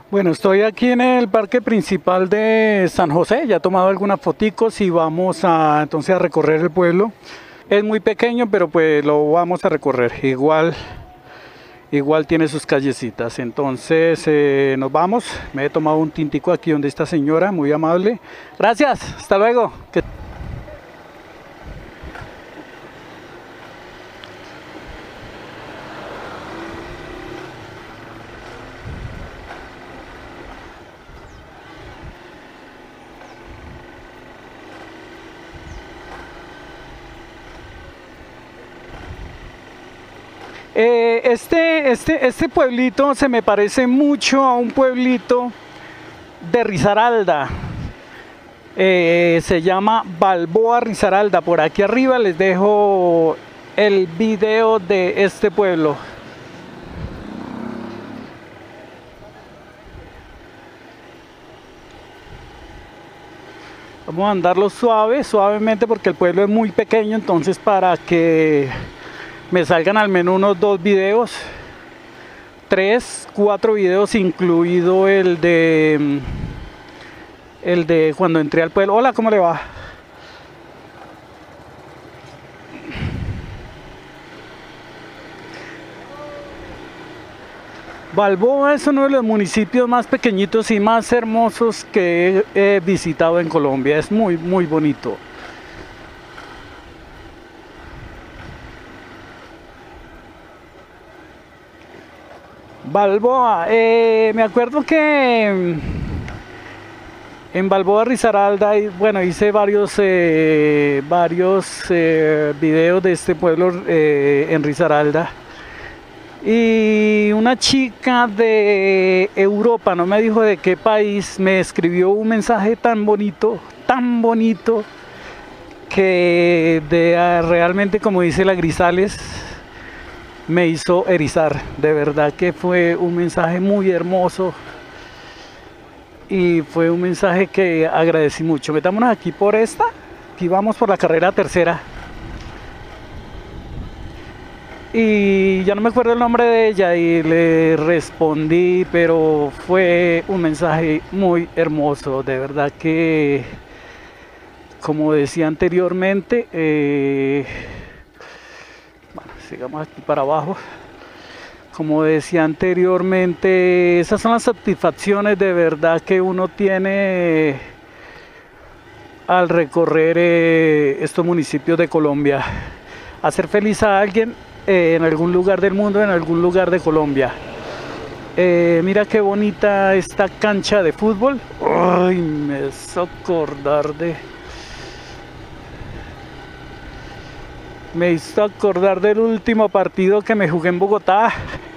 Bueno, estoy aquí en el parque principal de San José, ya he tomado algunas foticos y vamos a entonces a recorrer el pueblo. Es muy pequeño, pero pues lo vamos a recorrer. Igual tiene sus callecitas. Entonces nos vamos. Me he tomado un tintico aquí donde esta señora, muy amable. Gracias, hasta luego. Este pueblito se me parece mucho a un pueblito de Risaralda. Se llama Balboa Risaralda. Por aquí arriba les dejo el video de este pueblo. Vamos a andarlo suavemente porque el pueblo es muy pequeño, entonces para que me salgan al menos unos 2 videos, 3, 4 videos, incluido el de cuando entré al pueblo. Hola, ¿cómo le va? Balboa es uno de los municipios más pequeñitos y más hermosos que he visitado en Colombia. Es muy bonito. Balboa, me acuerdo que en Balboa Risaralda, bueno, hice varios videos de este pueblo en Risaralda. Y una chica de Europa, no me dijo de qué país, me escribió un mensaje tan bonito, que realmente, como dice la Grisales, me hizo erizar. De verdad que fue un mensaje muy hermoso y fue un mensaje que agradecí mucho. Metámonos aquí por esta, aquí vamos por la carrera tercera. Y ya no me acuerdo el nombre de ella y le respondí, pero fue un mensaje muy hermoso. De verdad que, como decía anteriormente, bueno, sigamos aquí para abajo. Como decía anteriormente, esas son las satisfacciones de verdad que uno tiene al recorrer estos municipios de Colombia. Hacer feliz a alguien en algún lugar del mundo, en algún lugar de Colombia. Mira qué bonita esta cancha de fútbol. Ay, me hizo acordar del último partido que me jugué en Bogotá.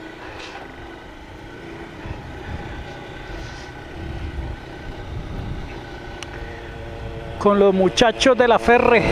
Con los muchachos de la Ferre.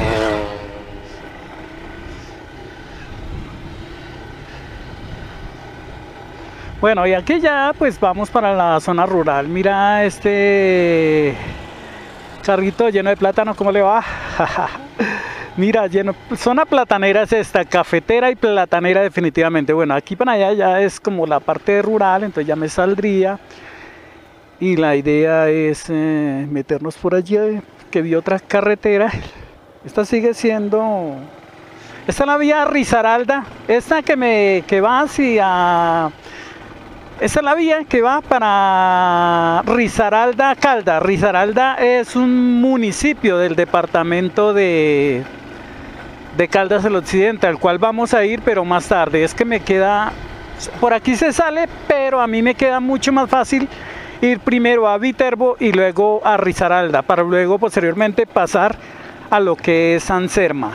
Bueno, y aquí ya pues vamos para la zona rural. Mira este carrito lleno de plátano, ¿cómo le va? Mira, zona platanera es esta, cafetera y platanera definitivamente. Bueno, aquí para allá ya es como la parte rural, entonces ya me saldría. Y la idea es meternos por allí, que vi otra carretera. Esta sigue siendo... Esta es la vía Risaralda, esta que va hacia... Esa es la vía que va para Risaralda, Caldas. Risaralda es un municipio del departamento de Caldas del Occidente, al cual vamos a ir, pero más tarde. Es que me queda... Por aquí se sale, pero a mí me queda mucho más fácil ir primero a Viterbo y luego a Risaralda, para luego posteriormente pasar a lo que es San Serma.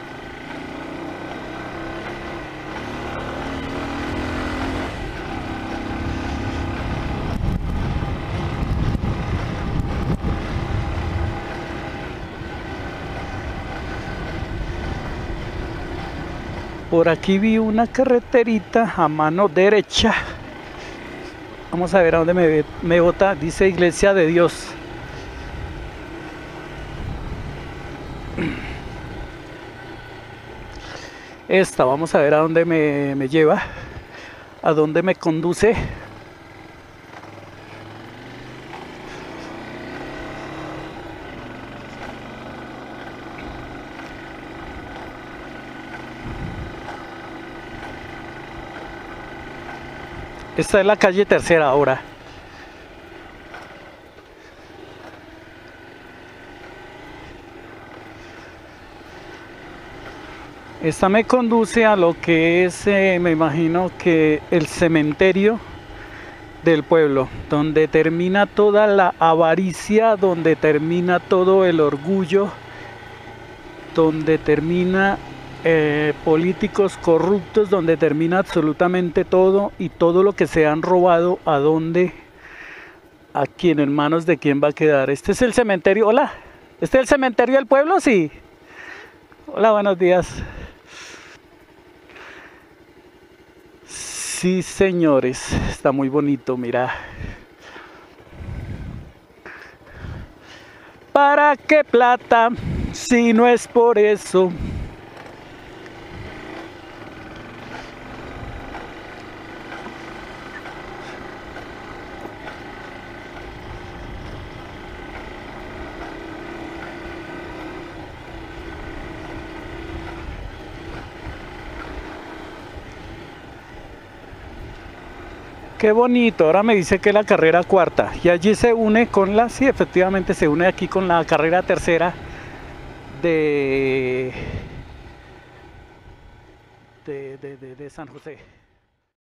Por aquí vi una carreterita a mano derecha. Vamos a ver a dónde me bota. Dice Iglesia de Dios. Esta, vamos a ver a dónde me lleva. A dónde me conduce. Esta es la calle Tercera ahora. Esta me conduce a lo que es, me imagino que el cementerio del pueblo, donde termina toda la avaricia, donde termina todo el orgullo, donde termina políticos corruptos, donde termina absolutamente todo y todo lo que se han robado, a dónde, a quién, en manos de quién va a quedar. Este es el cementerio, hola, ¿este es el cementerio del pueblo? Sí. Hola, buenos días. Sí, señores, está muy bonito, mira. ¿Para qué plata si no es por eso? Qué bonito, ahora me dice que la carrera cuarta y allí se une con la, sí, efectivamente se une aquí con la carrera tercera de San José.